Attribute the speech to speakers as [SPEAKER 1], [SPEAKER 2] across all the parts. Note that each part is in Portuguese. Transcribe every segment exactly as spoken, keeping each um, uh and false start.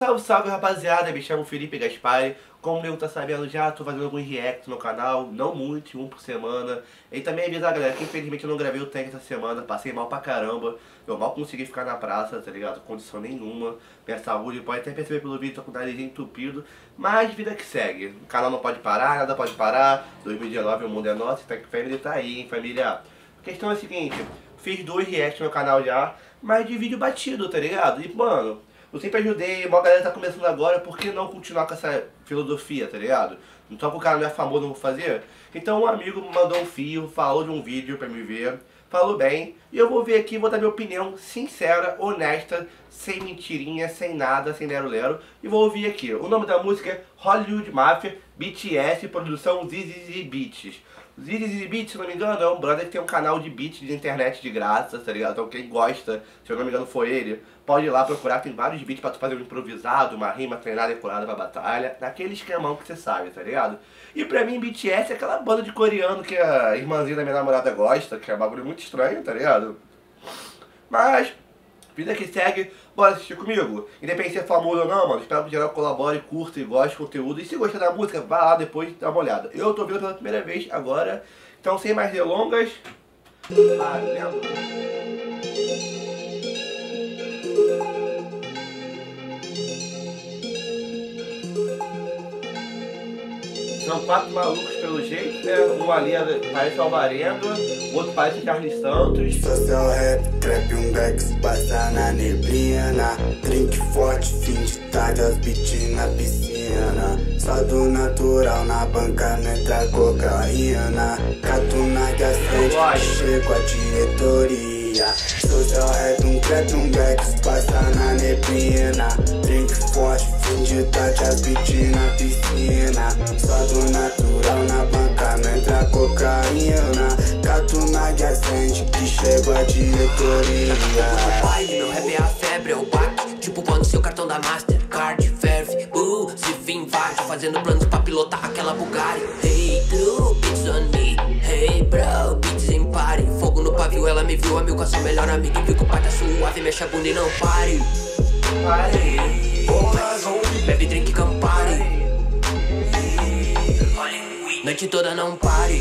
[SPEAKER 1] Salve, salve rapaziada, me chamo Felipe Gaspari. Como o nego tá sabendo já, tô fazendo alguns reacts no canal, não muito, um por semana. E também avisar a galera que infelizmente eu não gravei o tank essa semana, passei mal pra caramba. Eu mal consegui ficar na praça, tá ligado? Condição nenhuma. Minha saúde, pode até perceber pelo vídeo, tô com o nariz entupido. Mas vida que segue, o canal não pode parar, nada pode parar. dois mil e dezenove o mundo é nosso, Tank Family tá aí, hein, família. A questão é a seguinte, fiz dois reacts no canal já, mas de vídeo batido, tá ligado? E mano, eu sempre ajudei, uma galera tá começando agora, por que não continuar com essa filosofia, tá ligado? Não só porque o cara não é famoso, não vou fazer. Então um amigo me mandou um fio, falou de um vídeo pra me ver, falou bem, e eu vou ver aqui, vou dar minha opinião sincera, honesta, sem mentirinha, sem nada, sem lero-lero, e vou ouvir aqui. O nome da música é Hollywood Mafia, B T S, produção Zizi Beats. Zizi Beats, se não me engano, é um brother que tem um canal de beats de internet de graça, tá ligado? Então quem gosta, se eu não me engano foi ele, pode ir lá procurar, tem vários beats pra tu fazer um improvisado, uma rima treinada e curada pra batalha, naquele esquemão que você sabe, tá ligado? E pra mim B T S é aquela banda de coreano que a irmãzinha da minha namorada gosta, que é um bagulho muito estranho, tá ligado? Mas, vida que segue, bora assistir comigo. Independente se é famoso ou não, mano, espero que o geral colabore, curta e goste do conteúdo. E se gostar da música, vá lá depois e dá uma olhada. Eu tô vendo pela primeira vez agora, então sem mais delongas, valendo! São quatro malucos pelo jeito, né? Um ali parece Alvarenga, o outro parece Carlos Santos.
[SPEAKER 2] Social rap, trap, um Dex, passa na neblina. Drink forte, fim de tarde, as beat na piscina. Só do natural na banca, não entra cocaína. Catuna que acende, chego a diretoria. Social rap, um trap, um Dex, passa na neblina. Drink forte, fim de tarde, as beat na piscina. Só do natural na banca, não entra cocaína. Catuna que acende, que chego a diretoria.
[SPEAKER 3] Baile, meu rap é a febre, é o baque. Tipo quando seu cartão da Mastercard ferve. Uh, se vim invade, fazendo planos pra pilotar aquela Bugatti. Hey, true, beats on me. Hey, bro, beats em party. Fogo no pavio, ela me viu, amigo, com a sua melhor amiga. E viu que o pai tá suave, mexe a bunda e não pare. Pare. Bebe, drink, campare. Noite toda não pare.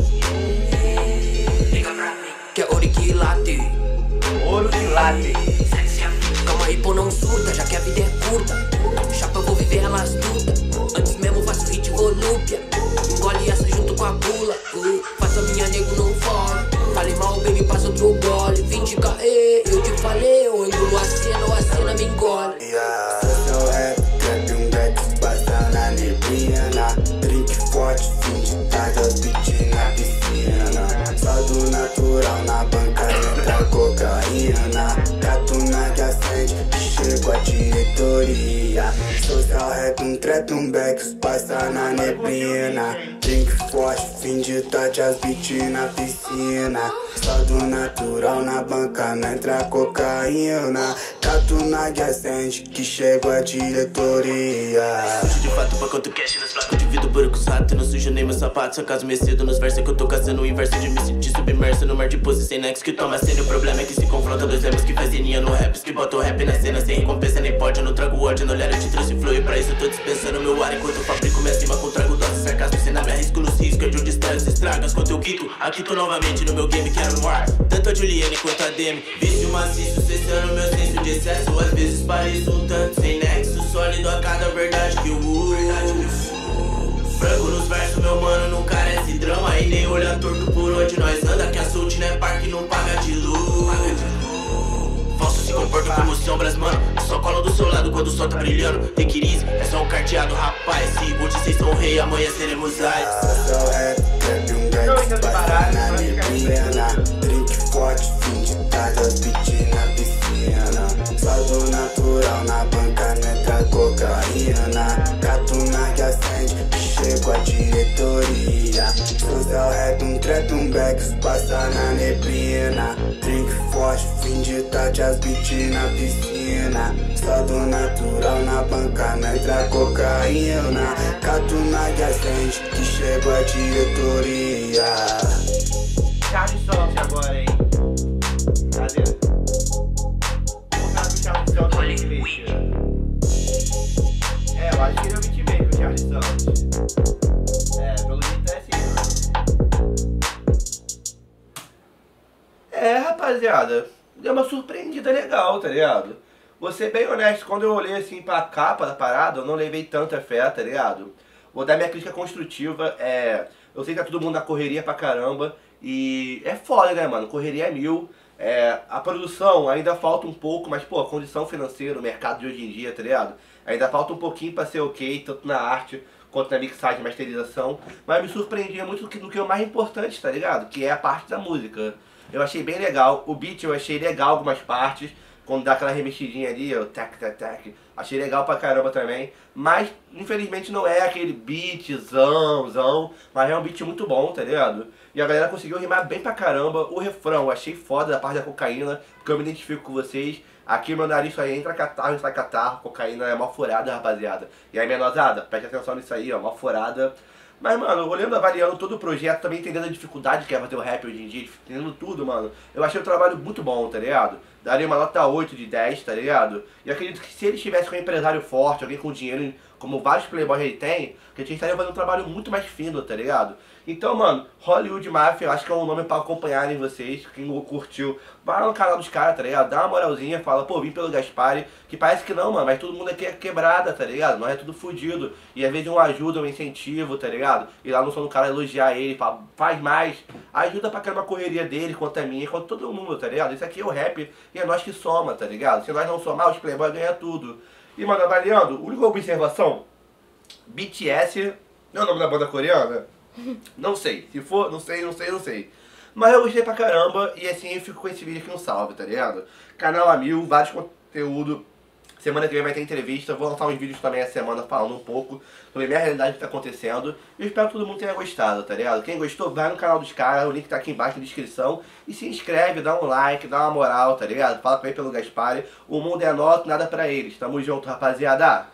[SPEAKER 3] Liga pra mim, que é ouro que late.
[SPEAKER 1] Ouro que late.
[SPEAKER 3] Calma aí, pô, não surta, já que a vida é curta. Chapa, eu vou viver elas tudo. Antes mesmo faço hit volúpia. Engole essa junto com a bula. uh, Faça minha nego não fora. Fale mal, baby, passa outro gole. vinte K, eu te falei. Eu engulo a cena, ou a cena me engole.
[SPEAKER 2] Yeah. Social rap, trap, um Dex, passa na neblina. Drink forte, fim de tarde, as beat na piscina. Só do natural na banca, entra cocaína. Catuna que acende, chego a diretoria. Social rap, um trap, um Bex, passa na neblina. Drink forte, fim de tarde, as beat na piscina. Só do natural na banca, não entra cocaína. Catuna que acende, que chego a diretoria.
[SPEAKER 4] Sujo de fato pra quanto cash nos placos de vidro buraco rato. Não sujo nem meu sapato, só caso mecido nos versos que eu tô caçando o inverso de me sentir submerso no mar de pose sem nexo que toma cena. O problema é que se confronta dois emos que faz linha no raps, que bota o rap na cena sem recompensa nem pode. Eu não trago ódio, não olhar, eu te trouxe flow e pra isso eu tô dispensando meu ar enquanto eu fabrico minha cima com trago doce, sarcasmo, cena me arrisco nos riscos, é de onde estranho se estragas. Quanto eu quito, aqui tô novamente no meu game, quero no ar. Tanto a Juliane quanto a Demi, vício maciço, cessando meu senso de excesso. Às vezes pareço um tanto sem nexo, sólido a cada verdade que eu uso. Franco nos versos, meu mano, não carece drama. E nem olha torto por onde nós anda, que a Soult não é parque, não paga de luz. Falso se comporta como sombras, mano. Só cola do seu lado quando o sol tá brilhando. Take it easy, é só um carteado, rapaz. Se hoje vocês são rei, amanhã seremos ais.
[SPEAKER 2] Social rap, trap, um Dex, passa na neblina. Drink forte, fim de tarde, as beat na piscina. Só do natural na banca, não entra cocaína. Catuna que acende, chego a diretoria. Social rap, um trap, um Bex, passa na neblina. Drink forte, fim de tarde, as beat na piscina. Só do natural na banca, não entra cocaína. Catuna que acende, que chego a diretoria.
[SPEAKER 1] Carlos Santos agora, hein? Cadê? Vou colocar o Carlos Santos aqui, bicho. Eu acho que ele é o beatmaker, o Charlie Santos. É, pelo jeito é assim, ó. É, rapaziada, deu uma surpreendida legal, tá ligado? Vou ser bem honesto, quando eu olhei assim pra capa da parada, eu não levei tanta fé, tá ligado? Vou dar minha crítica construtiva, é... Eu sei que tá todo mundo na correria pra caramba, e é foda, né, mano? Correria é mil. É, a produção ainda falta um pouco, mas, pô, a condição financeira, o mercado de hoje em dia, tá ligado? Ainda falta um pouquinho pra ser ok, tanto na arte quanto na mixagem e masterização. Mas me surpreendia muito no que, no que é o mais importante, tá ligado? Que é a parte da música. Eu achei bem legal, o beat eu achei legal algumas partes. Quando dá aquela remexidinha ali, o tac, tac, tac, achei legal pra caramba também. Mas, infelizmente, não é aquele beatzão, zão, mas é um beat muito bom, tá ligado? E a galera conseguiu rimar bem pra caramba. O refrão, eu achei foda da parte da cocaína, porque eu me identifico com vocês. Aqui meu nariz só entra catarro e sai catarro, cocaína é mó furada, rapaziada. E aí, menosada, preste atenção nisso aí, ó, mó furada. Mas, mano, olhando, avaliando todo o projeto, também entendendo a dificuldade que é fazer o rap hoje em dia, entendendo tudo, mano, eu achei o trabalho muito bom, tá ligado? Daria uma nota oito de dez, tá ligado? E acredito que se eles tivessem com um empresário forte, alguém com dinheiro, como vários playboys ele tem, que a gente estaria fazendo um trabalho muito mais fino, tá ligado? Então, mano, Hollywood Mafia, eu acho que é um nome pra acompanharem vocês, quem curtiu, vai lá no canal dos caras, tá ligado? Dá uma moralzinha, fala, pô, vim pelo Gaspari, que parece que não, mano, mas todo mundo aqui é quebrada, tá ligado? Nós é tudo fudido, e às vezes um ajuda, um incentivo, tá ligado? E lá no som do cara elogiar ele, fala, faz mais, ajuda pra criar uma correria dele, quanto a minha, quanto todo mundo, tá ligado? Isso aqui é o rap, e é nós que soma, tá ligado? Se nós não somar, os playboy ganham tudo. E, mano, avaliando, única observação, B T S, não é o nome da banda coreana? Não sei, se for, não sei, não sei, não sei. Mas eu gostei pra caramba e assim eu fico com esse vídeo aqui no salve, tá ligado? Canal a mil, vários conteúdos. Semana que vem vai ter entrevista, vou lançar uns vídeos também essa semana falando um pouco sobre a minha realidade que tá acontecendo. E eu espero que todo mundo tenha gostado, tá ligado? Quem gostou, vai no canal dos caras, o link tá aqui embaixo na descrição. E se inscreve, dá um like, dá uma moral, tá ligado? Fala com ele pelo Gaspari. O mundo é nosso, nada pra eles. Tamo junto, rapaziada!